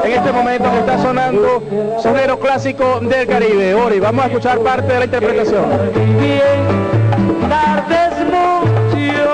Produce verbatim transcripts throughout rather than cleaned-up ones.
en este momento que está sonando sonero clásico del Caribe. Ori, vamos a escuchar parte de la interpretación. Tardes mucho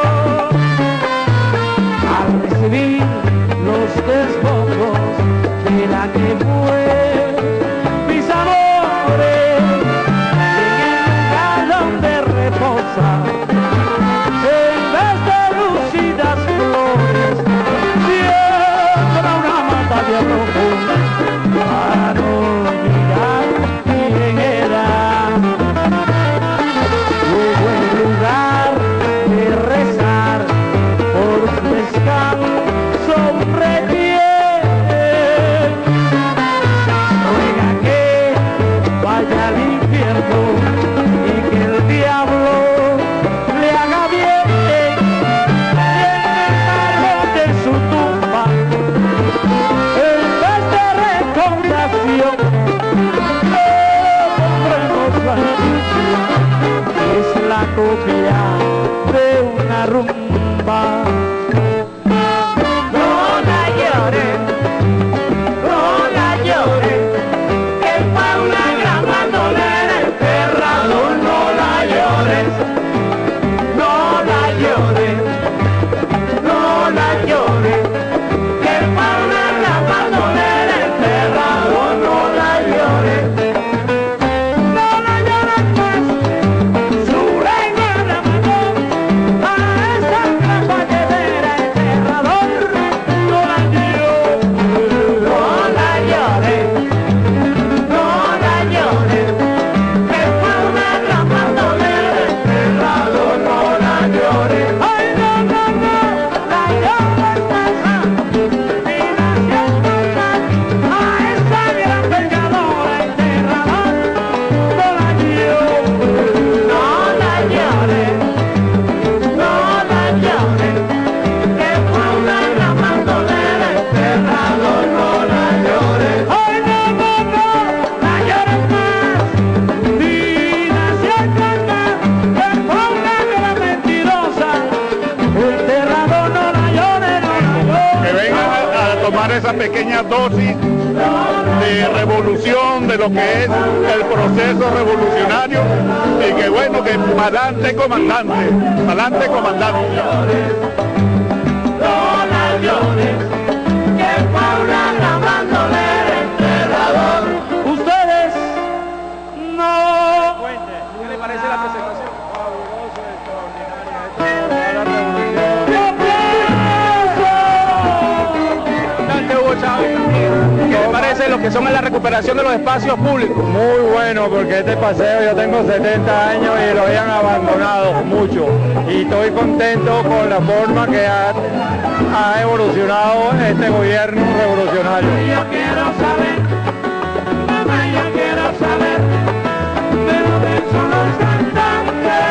al recibir los despojos de la que fue mis amores en el lugar donde reposa en vez de lucidas flores siembra una mata de rojo para no mirar quién era. Luego en lugar de rezar por su descanso prefiere ruega que vaya al infierno y que el diablo le haga bien y en el árbol de su tumba en vez de recordación le pondremos la inscripción. Es la copia de una rumba. No la llores, no la llores, que fue una gran bandolera enterrado. No la llores, no la llores, no la llores, que fue una gran bandolera enterrado. No la llores. Esa pequeña dosis de revolución de lo que es el proceso revolucionario y que bueno, que para adelante comandante, para adelante comandante. No la llores, que fue una gran bandolera enterrador. Ustedes no. ¿Qué le parece la presentación? Fabuloso, extraordinaria. ¿Qué le parece lo que son en la recuperación de los espacios públicos? Muy bueno, porque este paseo yo tengo setenta años y lo habían abandonado mucho. Y estoy contento con la forma que ha, ha evolucionado este gobierno revolucionario. Yo quiero saber, mamá, yo quiero saber de dónde son los cantantes,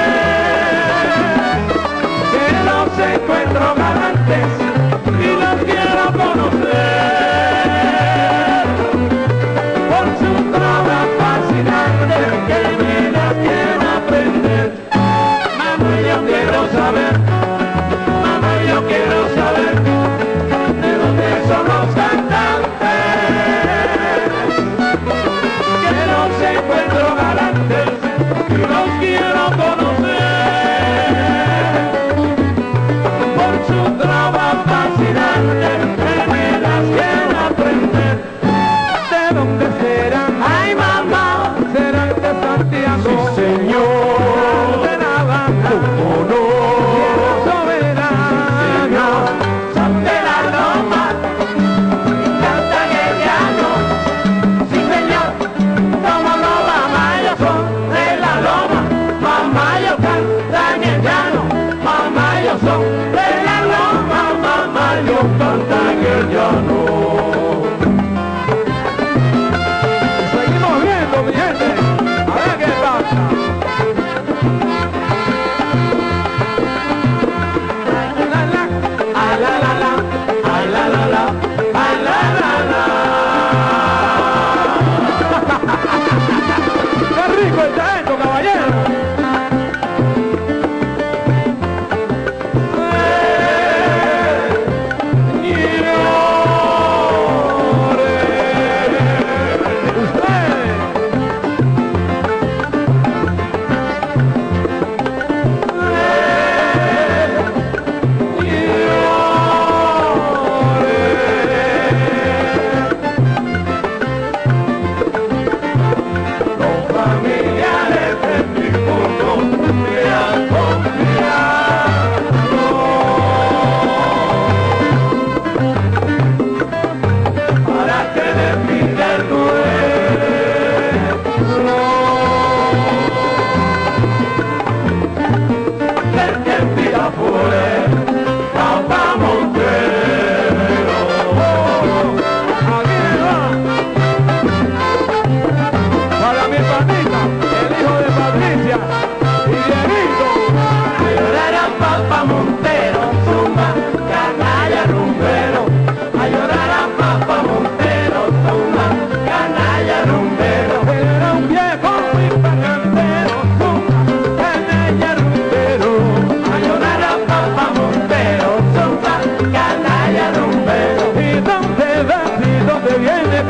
que los encuentro galantes y los quiero conocer. Que me la quiero aprender. Mamá, yo quiero saber, mamá, yo quiero saber de dónde son los cantantes.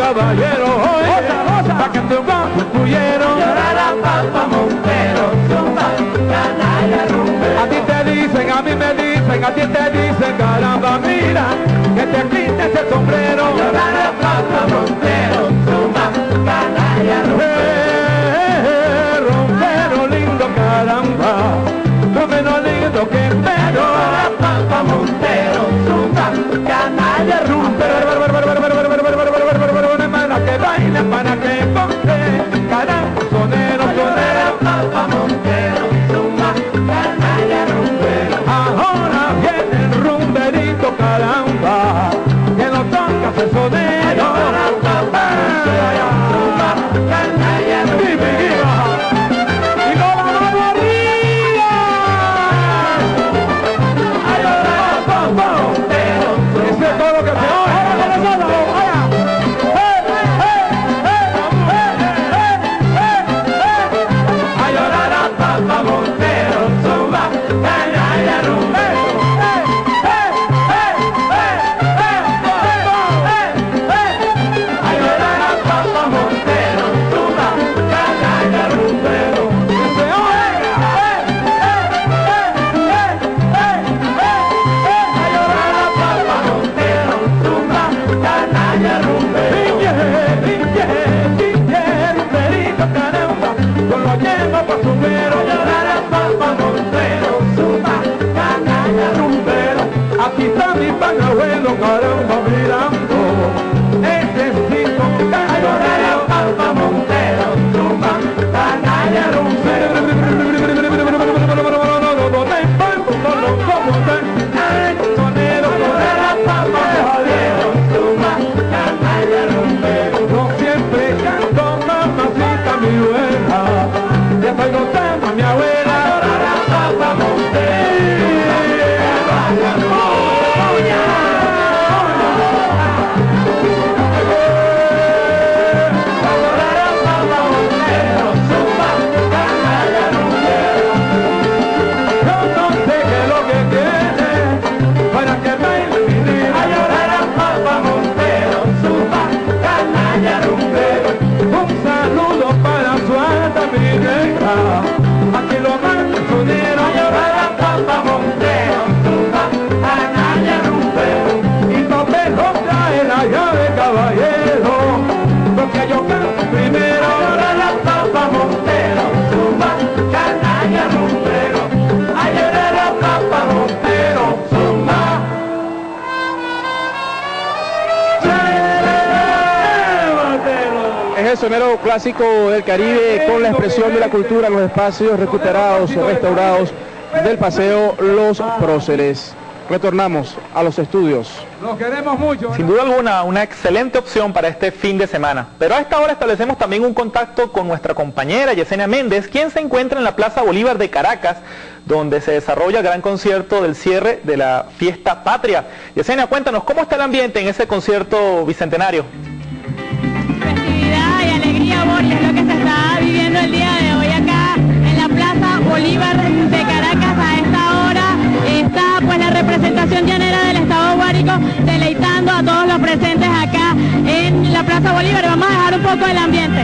caballero, oye, pa' que tu bajo puyero. Llorará Papa Montero, zumba, canalla rumbero. A ti te dicen, a mí me dicen, a ti te dicen, caramba, mira, que te quites ese sombrero. Llorará Papa Montero, zumba, canalla rumbero. Eh, rompero lindo, caramba, no menos lindo que pero. Llorará Papa Montero, zumba, canalla rumbero. Para que baile, para que ponte, caramba, sonero, sonero. Papa Montero, zumba, canalla rumbero. Ahora viene el rumberito, caramba, que no toca ese sonero. Llorará Papa Montero, zumba, canalla rumbero. Y no la vamos arriba. A llorar Papa Montero, Ese es todo lo que se oye. a llorar a Papa Montero, zumba, canalla rumbero. A llorar a Papa Montero, zumba, canalla rumbero. Que se oiga. A llorar a Papa Montero, zumba, canalla rumbero. Con lo lleno pa' sombrero, Llorar a Papa Montero, zumba, canalla rumbero. aquí está mi pan abuelo, caramba, mirando ese cinco A llorar a Papa Montero, zumba, canalla rumbero. Sonero, Llorar a Papa Montero, zumba, canalla rumbero. no siempre canto, mamacita mi buena, ya estoy gozando a mi abuela. Llorar a Papa Montero, canalla rumbero. Llorar a Papa Montero, zumba, canalla rumbero. Yo no sé qué es lo que quiere, para que baile mi niña. A llorar a Papa Montero, zumba, canalla rumbero. Un saludo para su alta mi negra, aquí lo manda el sonero. A llorar a Papa Montero, zumba, canalla rumbero. Y papel no trae la llave, caballero, porque yo canto primero. A llorar a Papa Montero, zumba, canalla rumbero. A llorar a Papa Montero, zumba. Es el sonero clásico del Caribe con la expresión de la cultura en los espacios recuperados, restaurados del Paseo Los Próceres. Retornamos a los estudios. Los queremos mucho. Sin duda alguna, una excelente opción para este fin de semana. Pero a esta hora establecemos también un contacto con nuestra compañera Yesenia Méndez, quien se encuentra en la Plaza Bolívar de Caracas, donde se desarrolla el gran concierto del cierre de la Fiesta Patria. Yesenia, cuéntanos, ¿cómo está el ambiente en ese concierto bicentenario? Festividad y alegría, Boris, es lo que se está viviendo el día de hoy acá en la Plaza Bolívar de Caracas. A esta hora está pues la representación llanera del Estado Guárico deleitando a todos los presentes acá en la Plaza Bolívar. Vamos a dejar un poco el ambiente.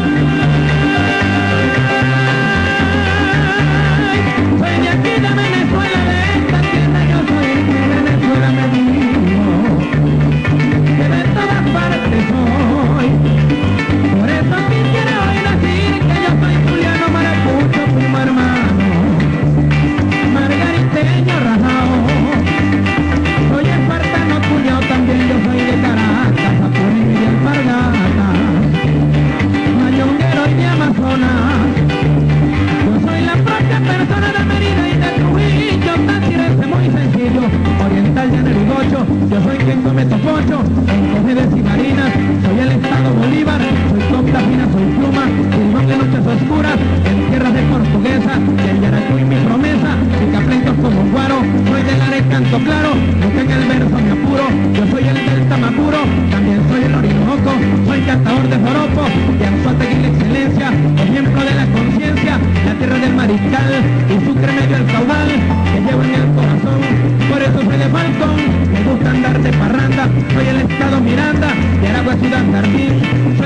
Soy de aquí de Venezuela, de esta tierra yo soy, de Venezuela me vivo, de todas partes soy. Por eso quisiera hoy decir que yo soy Juliano Maracucho, primo hermano, margariteño rajao. Soy espartano, cuñado también, yo soy de Caracas, Apure y de Alpargatas, mayonguero y de Amazonas. Yo soy la propia persona de Mérida y de Trujillo, tan directo, muy sencillo, oriental, llanero y gocho. Yo soy quien come topocho, en cogedes y marinas, soy el Estado Bolívar, soy copla fina, soy pluma, silbón de noches oscuras, en tierras de portuguesa, del Yaracuy mi promesa, y caplentos como un guaro, soy del are canto claro, nunca en el verso me apuro, yo soy el del Tamacuro, también soy el Orinoco, soy cantador de joropo, de Anzoátegui la excelencia, ejemplo de la conciencia, la tierra del mariscal, y Sucre medio el caudal, que llevo en el corazón, por eso soy de Falcón, me gusta andar de parranda, soy el Estado Miranda, de Aragua Ciudad Jardín,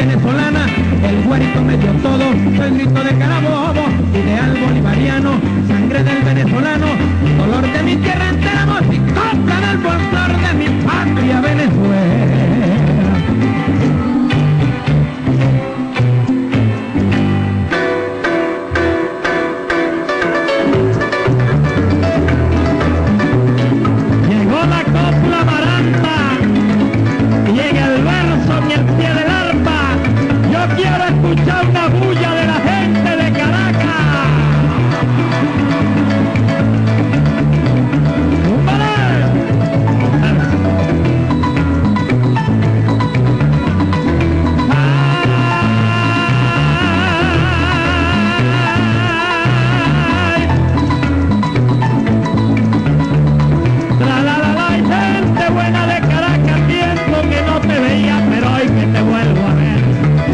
venezolana, el Guárico me dio todo, soy grito de Carabobo, ideal bolivariano, sangre del venezolano, dolor de mi tierra entera, y copla del folclor de mi patria Venezuela. Escuchar una bulla de la gente de Caracas. Tra la la la, gente buena de Caracas, tiempo que no te veía, pero hoy que te vuelvo a ver.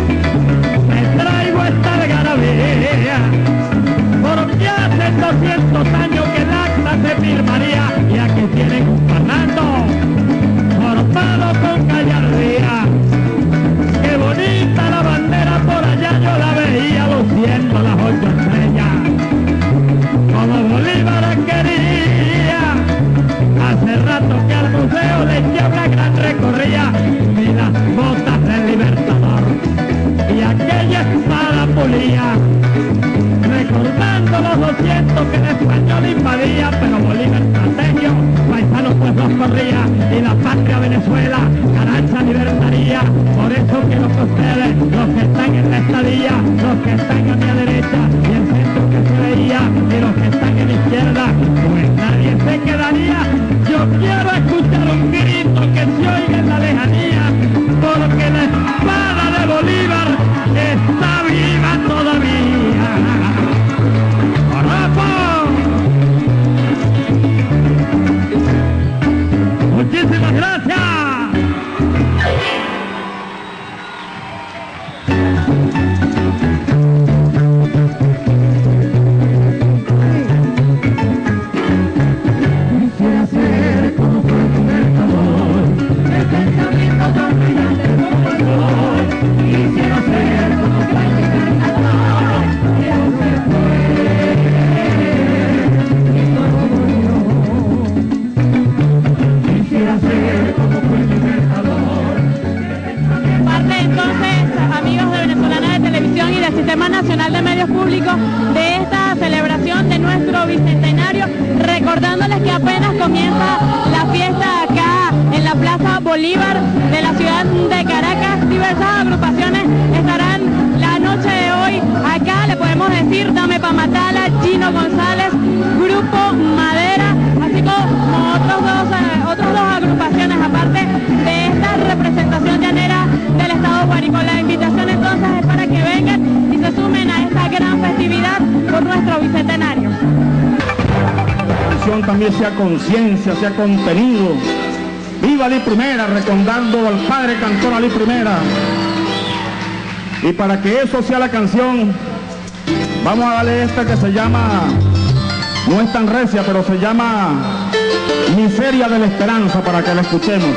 Esta algarabía, porque hace doscientos años que el acta se firmaría, y aquí tienen un Fernando formado con gallardía. Qué bonita la bandera, por allá yo la veía luciendo las ocho estrellas, como Bolívar quería. Hace rato que al museo le eché una gran recorrida, vi las botas del Libertador y aquella espada pulía, recordando los doscientos que el español invadía, pero Bolívar estrategio, paisanos pueblos corría, y la patria Venezuela, Carancha libertaría. Por eso quiero que ustedes, los que están en la estadía, los que están a mi derecha, y el centro que se veía, y los que están en la izquierda, pues nadie se quedaría. Yo quiero escuchar un grito que se oiga en la lejanía, porque la espada de Bolívar está viva todavía. ¡Rafa! Muchísimas gracias. Quisiera ser como fue tu Libertador, el pensamiento tan brillante como el sol. Quisiera ser como fue tu Libertador, quiero ser fuerte, y todo murió. Quisiera ser como fue tu Libertador. Parte entonces, amigos de Venezolana de Televisión y del Sistema Nacional de Medios Públicos, de esta celebración de nuestro bicentenario, recordándoles que apenas comienza la fiesta acá en la Plaza Bolívar de la ciudad de Caracas. Diversas agrupaciones estarán la noche de hoy acá, le podemos decir Dame Pa' Matala, Gino González, Grupo Madera, así como otros dos, eh, otras dos agrupaciones, aparte de esta representación llanera del Estado Guárico. La invitación entonces es para que vengan y se sumen a esta gran festividad por nuestro bicentenario. También sea conciencia, sea contenido. Viva Ali Primera, recordando al padre cantor Ali Primera. Y para que eso sea la canción, vamos a darle esta que se llama, no es tan recia, pero se llama Miseria de la Esperanza, para que la escuchemos.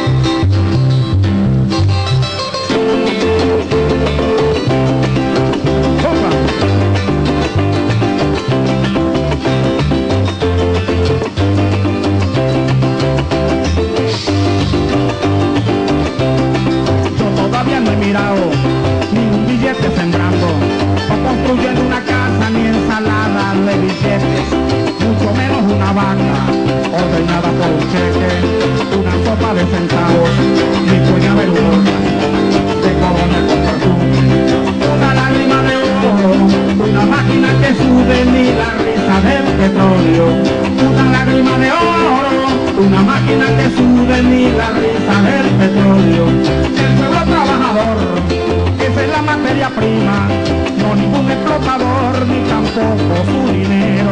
Ni un billete sembrando, o construyendo una casa, ni ensalada de billetes, mucho menos una vaca ordenada por un cheque, una sopa de centavos, ni puede haber un de colonia con perfume, una lágrima de oro, una máquina que sube, ni la risa del petróleo, una lágrima de oro, una máquina que sube, ni la risa del petróleo. El pueblo trabajador, esa es la materia prima, no ningún explotador, ni tampoco su dinero.